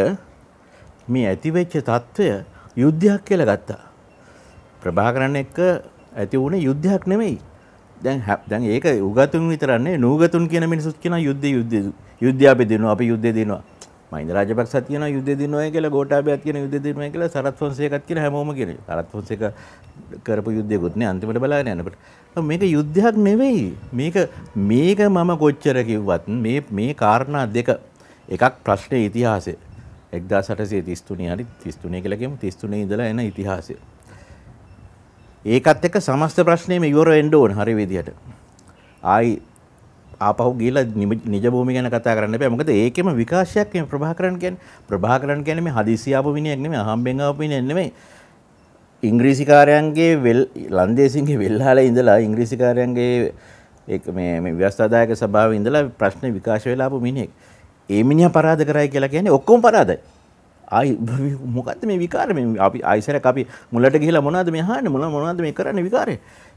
මේ ඇතිවෙච්ච తত্ত্বය යුද්ධයක් කියලා ගත්තා. ප්‍රභාකරන් එක්ක ඇති වුණේ යුද්ධයක් නෙමෙයි. දැන් දැන් ඒක උගතුන් විතරක් නෙවෙයි නූගතුන් කියන මිනිස්සුත් කියන යුද්ධය යුද්ධය යුද්ධය අපි දිනුවා අපි යුද්ධය දිනුවා. මහින්ද රාජපක්ෂත් කියනවා යුද්ධය දිනුවා කියලා ගෝඨාභයත් කියන යුද්ධය දිනුවා කියලා සරත් ෆොන්සේකත් කියන හැමෝම කියනවා. සරත් ෆොන්සේක කරපු යුද්ධයකුත් නේ අන්තිමට බලාගෙන යනකොට. මේක යුද්ධයක් නෙවෙයි. මේක මේක මම කොච්චර කිව්වත් මේ මේ කාරණා දෙක එකක් ප්‍රශ්නේ ඉතිහාසය. එක්දාස් අටසිය තිස් තුනේ හරි තිස් තුනේ කියලා කියමු තිස් තුනේ ඉඳලා එන ඉතිහාසය. ඒකත් එක්ක සමස්ත ප්‍රශ්නේම ඉවර වෙන්න ඕන හරි විදියට. ආයි ආපහු ගිහලා නිජ භූමිය ගැන කතා කරන්න බෑ. මොකද ඒකෙම විකාශයක් මේ ප්‍රභාකරන් කියන්නේ. ප්‍රභාකරන් කියන්නේ මේ හදිසි ආපු මිනිහෙක් නෙමෙයි, අහම්බෙන් ආපු මිනිහෙක් නෙමෙයි. ඉංග්‍රීසිකාරයන්ගේ වෙල් ලන්දේසින්ගේ වෙල්හාලේ ඉඳලා ඉංග්‍රීසිකාරයන්ගේ ඒක මේ මේ ව්‍යවස්ථාදායක සභාවේ ඉඳලා ප්‍රශ්න විකාශ වෙලා ආපු මිනිහෙක්. ඒ මිනිහා පරාද කරයි කියලා කියන්නේ ඔක්කොම පරාදයි. ආයි මොකද්ද මේ විකාරය? මේ අපි ආයිසරක් අපි මුලට ගිහිලා මොනවද මේ අහන්නේ? මොන මොනවද මේ කරන්නේ විකාරය?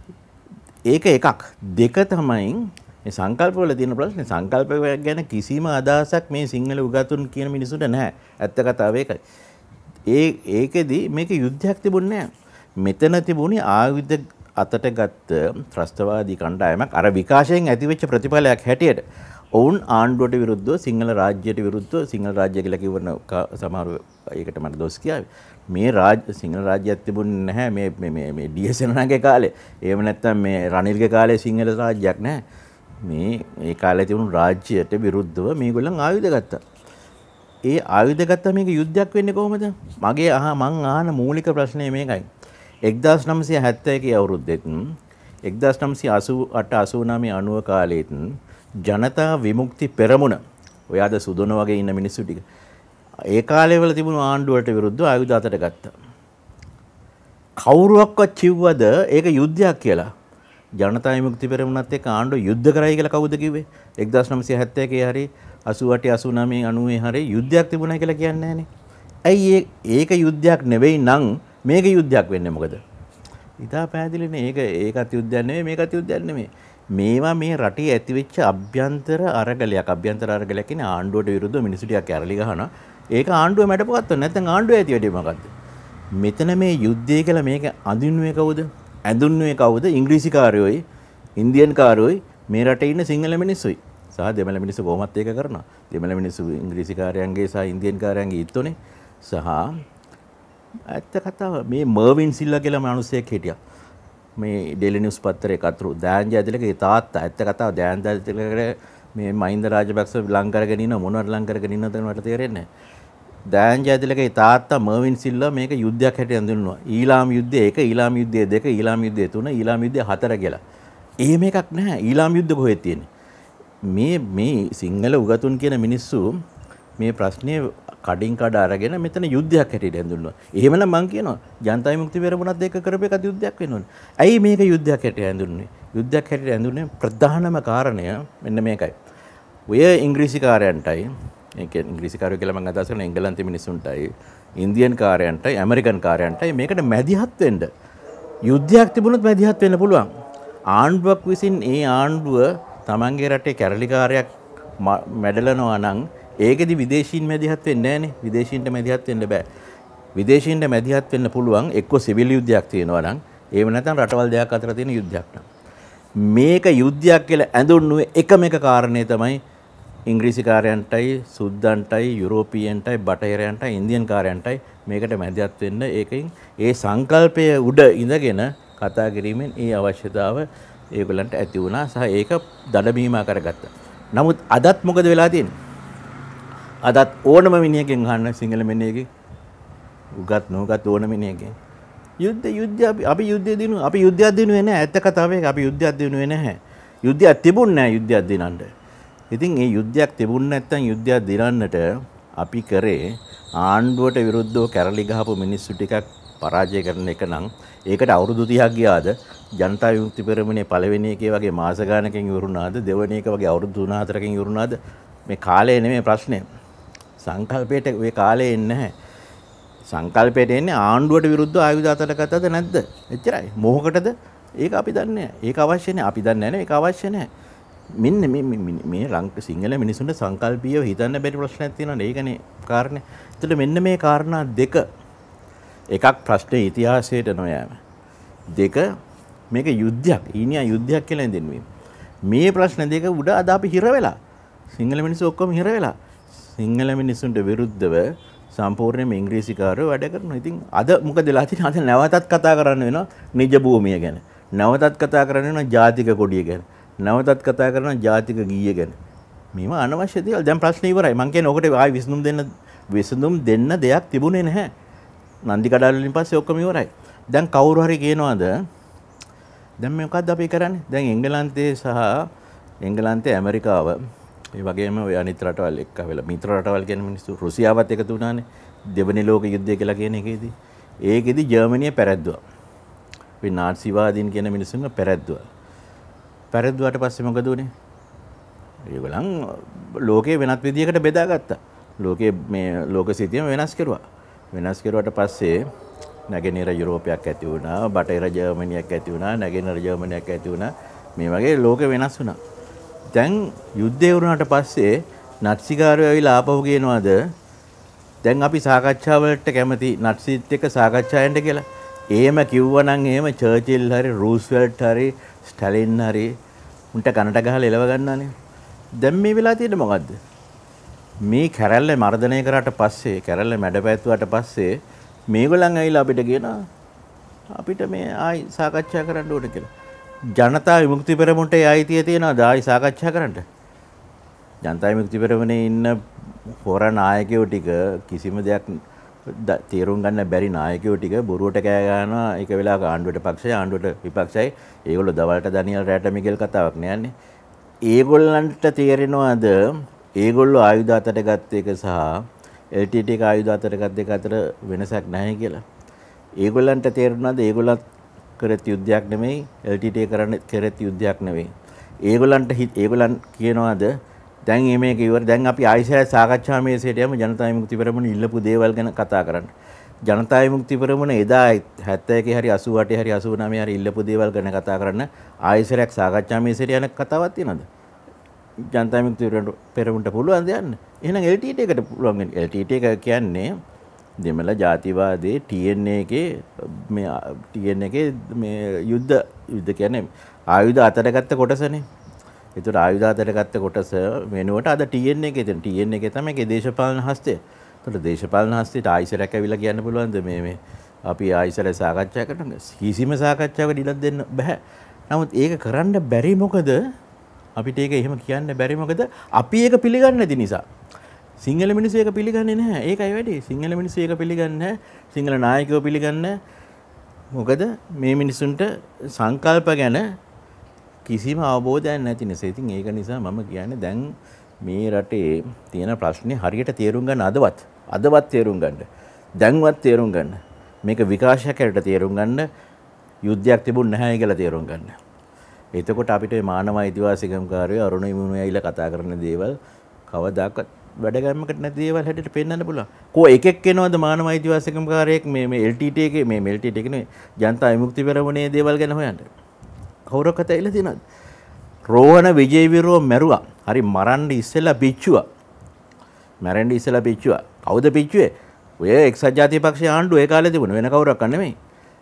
ඒක එකක්. දෙක තමයි මේ සංකල්ප වල තියෙන ප්‍රශ්නේ. සංකල්ප ගැන කිසිම අදහසක් මේ සිංහල උගතුන් කියන මිනිසුන්ට නැහැ. ඇත්ත කතාව ඒකයි. ඒ ඒකෙදි මේක යුද්ධයක් තිබුණේ නැහැ. මෙතන තිබුණේ ආයුධ අතට ගත්ත ත්‍රස්තවාදී කණ්ඩායමක් අර විකාශයෙන් ඇතිවෙච්ච ප්‍රතිඵලයක් හැටියට ඔවුන් ආණ්ඩුවට විරුද්ධව සිංහල රාජ්‍යයට විරුද්ධව සිංහල රාජ්‍ය කියලා කිව්වන සමහර ඒකට මට දොස් කියාවේ. මේ රාජ්‍ය සිංහල රාජ්‍යයක් තිබුණේ නැහැ මේ මේ මේ මේ ඩී.එස්. එනනාගේ කාලේ. එහෙම නැත්නම් මේ රනිල්ගේ කාලේ සිංහල රාජ්‍යයක් නැහැ. මේ ඒ කාලේ තිබුණු රාජ්‍යයට විරුද්ධව මේගොල්ලන් ආයුධ ගත්තා. ඒ ආයුධ ගත්තා මේක යුද්ධයක් වෙන්නේ කොහොමද? මගේ අහ මං අහන මූලික ප්‍රශ්නේ මේකයි. එක්දාස් නවසිය හැත්තෑ එකේ අවුරුද්දෙත් එක්දාස් නවසිය අසූ අට අසූ නවය අනූව කාලෙත් ජනතා විමුක්ති පෙරමුණ ඔය අද සුදුන වගේ ඉන්න මිනිස්සු ටික ඒ කාලේ වල තිබුණු ආණ්ඩුවට විරුද්ධව ආයුධ අතට ගත්තා. කවුරුවක්වත් කිව්වද ඒක යුද්ධයක් කියලා? ජනතා විමුක්ති පෙරමුණත් එක්ක ආණ්ඩුව යුද්ධ කරයි කියලා කවුද කිව්වේ? එක්දාස් නවසිය හැත්තෑ එකේ හරි අසූ අට අසූ නවය අනූවේ හරි යුද්ධයක් තිබුණා කියලා කියන්නේ නැහනේ. ඇයි ඒක යුද්ධයක් නෙවෙයි නම් මේක යුද්ධයක් වෙන්නේ මොකද? ඉතා පැහැදිලිනේ ඒක ඒකත් යුද්ධයක් නෙවෙයි මේකත් යුද්ධයක් නෙවෙයි. මේවා මේ රටේ ඇතිවෙච්ච අභ්‍යන්තර අරගලයක්. අභ්‍යන්තර අරගලයක් කියන්නේ ආණ්ඩුවට විරුද්ධව මිනිස්සු ටිකක් කැරලි ගහනවා. ඒක ආණ්ඩුව මැඩපුවත් නැත්නම් ආණ්ඩුව ඇති වැඩේ මොකද්ද? මෙතන මේ යුද්ධය කියලා මේක අඳින්නුවේ කවුද? ඇඳුන්නුවේ කවුද? ඉංග්‍රීසිකාරයෝයි, ඉන්දියන් කාරයෝයි, මේ රටේ ඉන්න සිංහල මිනිස්සුයි. සහ දෙමළ මිනිස්සු කොහොමත් ඒක කරනවා. දෙමළ මිනිස්සු ඉංග්‍රීසිකාරයන්ගේ සහ ඉන්දියන් කාරයන්ගේ ඉත්තෝනේ. සහ ඇත්ත කතාව මේ මර්වින් සිල්ලා කියලා මිනිහෙක් හිටියා. මේ ඩේලි නිවුස් පත්තරේ කතුරු දයන් ජයතිලකගේ තාත්තා. ඇත්ත කතාව දයන් ජයතිලකගේ මේ මහින්ද රාජපක්ෂ ලං කරගෙන ඉන්න මොනවද ලං කරගෙන ඉන්නවද මට තේරෙන්නේ නැහැ. දයන් ජයතිලකගේ තාත්තා මර්වින් සිල්ලා මේක යුද්ධයක් හැටියට හඳුන්වනවා. ඊලාම් යුද්ධය එක, ඊලාම් යුද්ධය දෙක, ඊලාම් යුද්ධය තුන, ඊලාම් යුද්ධය හතර කියලා. එහෙම එකක් නැහැ. ඊලාම් යුද්ධ කොහෙද තියෙන්නේ? මේ මේ සිංහල උගතුන් කියන මිනිස්සු මේ ප්‍රශ්නේ කඩින් කඩ අරගෙන මෙතන යුද්ධයක් හැටියට හඳුන්වනවා. එහෙමනම් මං කියනවා ජනතා විමුක්ති පෙරමුණත් එක්ක කරපු එකත් යුද්ධයක් වෙන්න ඕනේ. ඇයි මේක යුද්ධයක් හැටියට හඳුන්වන්නේ? යුද්ධයක් හැටියට හඳුන්වන්නේ ප්‍රධානම කාරණය මෙන්න මේකයි. ඔය ඉංග්‍රීසිකාරයන්ටයි, ඒ කියන්නේ ඉංග්‍රීසිකාරයෝ කියලා මම අදහස් කරන එංගලන්තේ මිනිස්සුන්ටයි, ඉන්දියන් කාරයන්ටයි, ඇමරිකන් කාරයන්ටයි මේකට මැදිහත් වෙන්න. යුද්ධයක් තිබුණොත් මැදිහත් වෙන්න පුළුවන්. ආණ්ඩුවක් විසින් ඒ ආණ්ඩුව තමන්ගේ රටේ කැරලිකාරයක් මැඩලනවා නම් ඒකෙදි විදේශීන් මැදිහත් වෙන්නේ නැහනේ. විදේශීන්ට මැදිහත් වෙන්න බෑ. විදේශීන්ට මැදිහත් වෙන්න පුළුවන් එක්ක සිවිල් යුද්ධයක් තියෙනවා නම් එහෙම නැත්නම් රටවල් දෙකක් අතර තියෙන යුද්ධයක් නම්. මේක යුද්ධයක් කියලා ඇඳුන්නේ එකම එක කාරණේ තමයි ඉංග්‍රීසිකාරයන්ටයි, සුද්දන්ටයි, යුරෝපීයන්ටයි, බටහිරයන්ටයි, ඉන්දියන් කාරයන්ටයි මේකට මැදිහත් වෙන්න. ඒකෙන් ඒ සංකල්පය උඩ ඉඳගෙන කතා කිරීමෙන් ඒ අවශ්‍යතාව ඒගොල්ලන්ට ඇති වුණා සහ ඒක දඩමීමා කරගත්තා. නමුත් අදත් මොකද වෙලා තියෙන්නේ? අදත් ඕනම මිනිහකින් අහන්න සිංහල මිනිහෙකින් උගත් නොඋගත් ඕනම මිනිහකින් යුද්ධ යුද්ධ අපි අපි යුද්ධය දිනු අපි යුද්ධයක් දිනුවේ නැහැ. ඇත්ත කතාව ඒක අපි යුද්ධයක් දිනුවේ නැහැ. යුද්ධයක් තිබුණේ නැහැ යුද්ධයක් දිනන්න. ඉතින් ඒ යුද්ධයක් තිබුණ නැත්නම් යුද්ධයක් දිනන්නට අපි කරේ ආණ්ඩුවට විරුද්ධව කැරලි ගහපු මිනිස්සු ටිකක් පරාජය කරන එක නම් ඒකට අවුරුදු තිහක් ගියාද? ජනතා විමුක්ති පෙරමුණේ පළවෙනි එකේ වගේ මාස ගානකින් ඉවරුණාද? දෙවෙනි එක වගේ අවුරුදු තුන හතරකින් ඉවරුණාද? මේ කාලය නෙමෙයි ප්‍රශ්නේ. සංකල්පයට ওই කාලේ එන්නේ නැහැ. සංකල්පයට එන්නේ ආණ්ඩුවට විරුද්ධව ආයුධ අතට ගත්තද නැද්ද? එච්චරයි. මොහොකටද? ඒක අපි දන්නේ නැහැ. ඒක අවශ්‍ය නැහැ. අපි දන්නේ නැහැ. ඒක අවශ්‍ය නැහැ. මෙන්න මේ මේ ලංක සිංහල මිනිසුන්ට සංකල්පීයව හිතන්න බැරි ප්‍රශ්නයක් තියෙනවා. ඒකනේ කාරණේ. ඒතකොට මෙන්න මේ කාරණා දෙක. එකක් ප්‍රශ්නේ ඉතිහාසයට නොයෑම. දෙක මේක යුද්ධයක්. ඊනියා යුද්ධයක් කියලා දෙන්නේ. මේ ප්‍රශ්න දෙක උඩ අද අපි හිර වෙලා. සිංහල මිනිස්සු ඔක්කොම හිර වෙලා. සිංහල මිනිස්සුන්ට විරුද්ධව සම්පූර්ණයෙන්ම ඉංග්‍රීසිකාරයෝ වැඩ කරනවා. ඉතින් අද මොකද වෙලා තියෙන්නේ? අද නැවතත් කතා කරන්න වෙනවා නිජ භූමිය ගැන. නැවතත් කතා කරන්න වෙනවා ජාතික කොඩිය ගැන. නැවතත් කතා කරනවා ජාතික ගීය ගැන. මේවා අනවශ්‍ය දේවල්. දැන් ප්‍රශ්නේ ඉවරයි. මං කියන්නේ ඔකට ආයි විසඳුම් දෙන්න විසඳුම් දෙන්න දෙයක් තිබුණේ නැහැ. නන්දි කඩාල වලින් පස්සේ ඔක්කොම ඉවරයි. දැන් කවුරු හරි කියනවාද දැන් මේ මොකද්ද අපි කරන්නේ? දැන් එංගලන්තයේ සහ එංගලන්තයේ ඇමරිකාව ඒ වගේම ඔය අනිත් රටවල් එක්ක වෙලා මිත්‍ර රටවල් කියන මිනිස්සු රුසියාවත් එකතු වුණානේ දෙවනි ලෝක යුද්ධය කියලා කියන එකේදී. ඒකෙදි ජර්මනිය පැරැද්දුවා. අපි නාට්සිවාදීන් කියන මිනිස්සුන්ව පැරැද්දුවා. පැරැද්දුවාට පස්සේ මොකද උනේ? ඒගොල්ලන් ලෝකේ වෙනත් විදියකට බෙදාගත්තා. ලෝකේ මේ ලෝක සිතියම වෙනස් කරුවා. වෙනස් කරුවාට පස්සේ නැගෙනහිර යුරෝපයක් ඇති වුණා, බටහිර ජර්මනියක් ඇති වුණා, නැගෙනහිර ජර්මනියක් ඇති වුණා. මේ වගේ ලෝකෙ වෙනස් වුණා. දැන් යුද්ධය වුණාට පස්සේ නට්සිකාරයෝ ඇවිල්ලා ආපහු කියනවාද දැන් අපි සාකච්ඡා වලට කැමති නට්සිත් එක්ක සාකච්ඡාවෙන්ට කියලා. එහෙම කිව්වනම් එහෙම චර්චිල් හරි රූස්වෙල්ට් හරි ස්ටැලින් හරි උන්ට කනට ගහලා එලව ගන්නවානේ. දැන් මේ වෙලා තියෙන්නේ මොකද්ද? මේ කැරැල්ල මර්ධනය කරාට පස්සේ කැරැල්ල මැඩපැත්තුවාට පස්සේ මේගොල්ලන් ඇවිල්ලා අපිට කියනවා අපිට මේ ආයි සාකච්ඡා කරන්න ඕන කියලා. ජනතා විමුක්ති පෙරමුණට ඒ අයිතිය තියෙනවද ආයි සාකච්ඡා කරන්න? ජනතා විමුක්ති පෙරමුණේ ඉන්න හොර නායකයෝ ටික කිසිම දෙයක් තේරුම් ගන්න බැරි නායකයෝ ටික බොරුවට කෑ ගන්නවා. එක වෙලාවක ආණ්ඩුවට පක්ෂය ආණ්ඩුවට විපක්ෂයි. ඒගොල්ලෝ දවල්ට දනියල් රැට මිගෙල් කතාවක් නෑනේ. ඒගොල්ලන්ට තේරෙනවද ඒගොල්ලෝ ආයුධ අතට ගත්ත එක සහ එල් ටී ටී එක ආයුධ අතට ගත්ත එක අතර වෙනසක් නැහැ කියලා? ඒගොල්ලන්ට තේරුණාද ඒගොල්ලත් කරත් යුද්ධයක් නෙමෙයි එල් ටී ටී කරන්නේ කරත් යුද්ධයක් නෙමෙයි. ඒගොල්ලන්ට ඒගොල්ලන් කියනවාද දැන් මේක ඉවර දැන් අපි ආයිසර් සාකච්ඡා මේසයට යමු ජනතා විමුක්ති පෙරමුණ ඉල්ලපු දේවල් ගැන කතා කරන්න. ජනතා විමුක්ති පෙරමුණ එදා හැත්තෑ එකේ හරි අසූ අටේ හරි අසූ නවයේ හරි ඉල්ලපු දේවල් ගැන කතා කරන්න ආයිසර් සාකච්ඡා මේසයට යන කතාවක් තියෙනවද? ජනතා විමුක්ති පෙරමුණට පුළුවන්ද යන්න? එහෙනම් එල් ටී ටී එකට පුළුවන්. එල් ටී ටී එක කියන්නේ දෙමළ ජාතිවාදයේ ටී එන් ඒ එකේ මේ ටී එන් එකේ මේ යුද්ධ යුද්ධ කියන්නේ ආයුධ අතට ගත්ත කොටසනේ. ඒතර ආයුධ අතට ගත්ත කොටස වෙනුවට අද ටී එන් එකේ තියෙන ටී එන් එකේ තමයි ඒකේ දේශපාලන හස්තය. ඒතර දේශපාලන හස්තයට ආයිසරක් ඇවිල්ලා කියන්න පුළුවන්ද මේ මේ අපි ආයිසර සාකච්ඡා කරනවා? කිසිම සාකච්ඡාවකට ඉඩක් දෙන්න බෑ. නමුත් ඒක කරන්න බැරි මොකද? අපිට ඒක එහෙම කියන්න බැරි මොකද? අපි ඒක පිළිගන්නේ නැති නිසා. සිංහල මිනිස්සු ඒක පිළිගන්නේ නැහැ. ඒකයි වැඩි. සිංහල මිනිස්සු ඒක පිළිගන්නේ නැහැ. සිංහල නායකයෝ පිළිගන්නේ මොකද මේ මිනිසුන්ට සංකල්ප ගැන කිසිම අවබෝධයක් නැති නිසා. ඉතින් ඒක නිසා මම කියන්නේ දැන් මේ රටේ තියෙන ප්‍රශ්නේ හරියට තේරුම් ගන්න අදවත් අදවත් තේරුම් ගන්න. දැන්වත් තේරුම් ගන්න. මේක විකාශයක් හැරට තේරුම් ගන්න. යුද්ධයක් තිබුණ නැහැ කියලා තේරුම් ගන්න. එතකොට අපිට මේ මානව අයිතිවාසිකම්කාරයෝ අරුණ විමුණු ඇවිල්ලා කතා කරන දේවල් කවදාකවත් වැඩ ගන්නකට නැති දේවල් හැටියට පෙන්වන්න පුළුවන්. කෝ එකෙක් එනවද මානව අයිතිවාසිකම්කාරයෙක් මේ මේ එල් ටී ටී එකේ මේ එල් ටී ටී එකේ නෙවෙයි ජනතා විමුක්ති පෙරමුණේ දේවල් ගැන හොයන්න. කවුරක් කතා ඉල්ල තියෙනවද? රෝහණ විජේවීරෝ මැරුවා. හරි මරන්න ඉස්සෙල්ලා පිච්චුවා. මැරෙන්න ඉස්සෙල්ලා පිච්චුවා. කවුද පිච්චුවේ? ඔය එක්සත් ජාතික පක්ෂයේ ආණ්ඩුව ඒ කාලේ තිබුණ වෙන කවුරක් නෙමෙයි.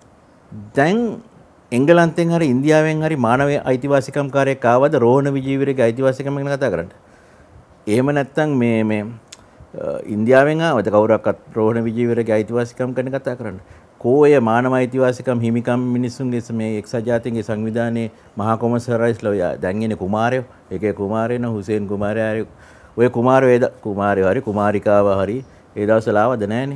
දැන් එංගලන්තෙන් හරි ඉන්දියාවෙන් හරි මානව අයිතිවාසිකම්කාරයෙක් ආවද රෝහණ විජේවීරගේ අයිතිවාසිකම් ගැන කතා කරන්න? එහෙම නැත්නම් මේ මේ ඉන්දියාවෙන් ආවද කවුරක්වත් රෝහණ විජේවීරගේ අයිතිවාසිකම් ගැන කතා කරන්න? කෝය මානව අයිතිවාසිකම් හිමිකම් මිනිසුන්ගේ මේ එක්සත් ජාතීන්ගේ සංවිධානයේ මහා කොමසාරිස්ලා දැන් ඉන්නේ කුමාරයෝ. ඒකේ කුමාරයන හුසේන් කුමාරයා ඔය කුමාරයෝ ඒ කුමාරයෝ හරි කුමාරිකාව හරි ඒ දවස්වල ආවද නැහනේ.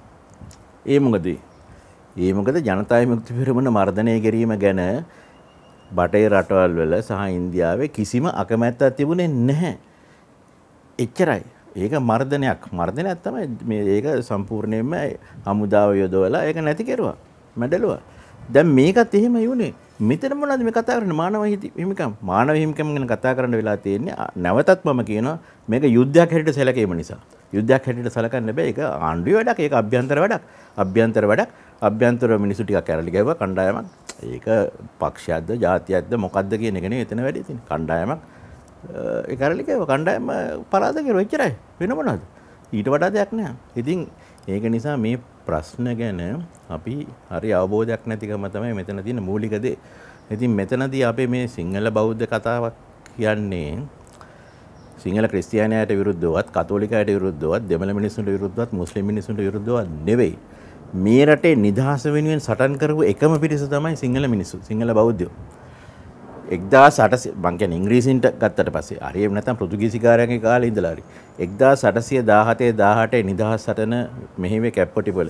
ඒ මොකද? ඒ මොකද ජනතා විමුක්ති පෙරමුණ මර්ධනය කිරීම ගැන බටහිර රටවල් වල සහ ඉන්දියාවේ කිසිම අකමැත්තක් තිබුණේ නැහැ. එච්චරයි. ඒක මර්ධනයක්. මර්ධනයක් තමයි මේ ඒක සම්පූර්ණයෙන්ම හමුදාව යොදවලා ඒක නැති කෙරුවා. මැඩලුවා. දැන් මේකත් එහෙමයි වුනේ. මෙතන මොනවද මේ කතා කරන්නේ මානව හිමිකම්. මානව හිමිකම් ගැන කතා කරන්න වෙලා තියෙන්නේ. නැවතත් මම කියනවා මේක යුද්ධයක් හැටියට සැලකීම නිසා. යුද්ධයක් හැටියට සැලකන්න බෑ. ඒක ආණ්ඩුවේ වැඩක්. ඒක අභ්‍යන්තර වැඩක්. අභ්‍යන්තර වැඩක්. අභ්‍යන්තර මිනිස්සු ටිකක් කැරලි ගැවුවා කණ්ඩායමක්. ඒක පක්ෂයක්ද ජාතියක්ද මොකක්ද කියන එක නෙවෙයි එතන වැඩි තියෙන්නේ. කණ්ඩායමක් ඒ කැරලි ගැවුවා කණ්ඩායම පරාද කෙරුවා එච්චරයි. වෙන මොනවද? ඊට වඩා දෙයක් නෑ. ඉතින් ඒක නිසා මේ ප්‍රශ්න ගැන අපි හරි අවබෝධයක් නැතිකම තමයි මෙතන තියෙන මූලික දේ. ඉතින් මෙතනදී අපේ මේ සිංහල බෞද්ධ කතාවක් කියන්නේ සිංහල ක්‍රිස්තියානියට විරුද්ධවත්, කතෝලිකයට විරුද්ධවත්, දෙමළ මිනිස්සුන්ට විරුද්ධවත්, මුස්ලිම් මිනිස්සුන්ට විරුද්ධවත් නෙවෙයි. මේ රටේ නිදහස වෙනුවෙන් සටන් කරපු එකම පිරිස තමයි සිංහල මිනිස්සු, සිංහල බෞද්ධයෝ. එක්දාස් අටසිය මං කියන්නේ ඉංග්‍රීසින්ට ගත්තට පස්සේ හරි එහෙම නැත්නම් පෘතුගීසිකාරයන්ගේ කාලේ ඉඳලා හරි එක්දාස් අටසිය දාහතේ දාහටේ නිදහස් සටන මෙහිවේ කැප්පොටිපොළ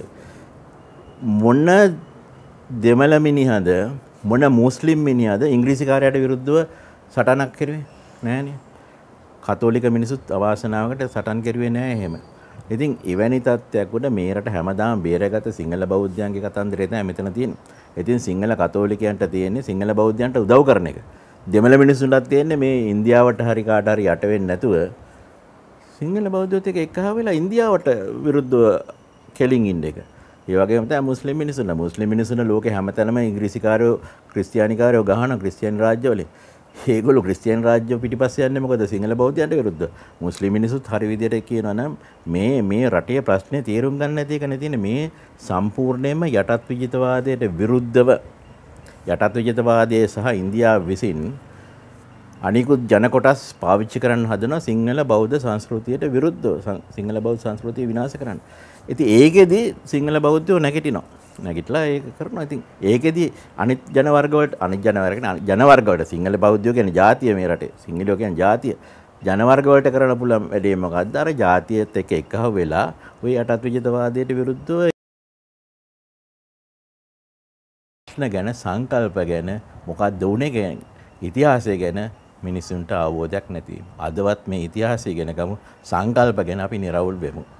මොන දෙමළ මිනිහද මොන මුස්ලිම් මිනිහද ඉංග්‍රීසිකාරයට විරුද්ධව සටනක් කරුවේ නෑනේ. කතෝලික මිනිසුත් අවාසනාවකට සටන් කරුවේ නෑ එහෙම. ඉතින් එවැනි තත්ත්වයක් උඩ මේ රට හැමදාම බේරගත සිංහල බෞද්ධයන්ගේ කතන්දරය තමයි මෙතන තියෙන්නේ. ඉතින් සිංහල කතෝලිකයන්ට තියෙන්නේ සිංහල බෞද්ධයන්ට උදව් කරන එක. දෙමළ මිනිස්සුන්ටත් තියෙන්නේ මේ ඉන්දියාවට හරි කාට හරි යට වෙන්නේ නැතුව සිංහල බෞද්ධයෝත් එක්ක එකහා වෙලා ඉන්දියාවට විරුද්ධව කෙලින් ඉන්න එක. ඒ වගේම තමයි මුස්ලිම් මිනිස්සුන්ට. මුස්ලිම් මිනිස්සුන්ට ලෝකේ හැමතැනම ඉංග්‍රීසිකාරයෝ ක්‍රිස්තියානිකාරයෝ ගහන ක්‍රිස්තියානි රාජ්‍යවල. ඒගොල්ලෝ ක්‍රිස්තියානි රාජ්‍ය පිටිපස්සේ යන්නේ මොකද? සිංහල බෞද්ධයන්ට විරුද්ධව. මුස්ලිම් මිනිස්සුත් හරි විදියට කියනවා නම් මේ මේ රටේ ප්‍රශ්නේ තේරුම් ගන්න නැති එක නේ තියෙන්නේ. මේ සම්පූර්ණයෙන්ම යටත් විජිතවාදයට විරුද්ධව යටත් විජිතවාදයේ සහ ඉන්දියාව විසින් අනිකුත් ජන කොටස් පාවිච්චි කරන්න හදනවා සිංහල බෞද්ධ සංස්කෘතියට විරුද්ධව සිංහල බෞද්ධ සංස්කෘතිය විනාශ කරන්න. ඉතින් ඒකෙදි සිංහල බෞද්ධයෝ නැගිටිනවා. නැගිටලා ඒක කරනවා. ඉතින් ඒකෙදි අනිත් ජන වර්ග වලට අනිත් ජන වර්ග ජන වර්ග වලට සිංහල බෞද්ධයෝ කියන්නේ ජාතිය මේ රටේ. සිංහලයෝ කියන්නේ ජාතිය. ජන වර්ග වලට කරන්න පුළුවන් වැඩේ මොකද්ද? අර ජාතියත් එක්ක එකහව වෙලා ওই යටත් විජිතවාදයට විරුද්ධව ප්‍රශ්න ගැන සංකල්ප ගැන මොකක්ද උනේ ගැන ඉතිහාසය ගැන මිනිසුන්ට අවබෝධයක් නැති. අදවත් මේ ඉතිහාසය ගැන ගමු සංකල්ප ගැන අපි නිරවුල් වෙමු.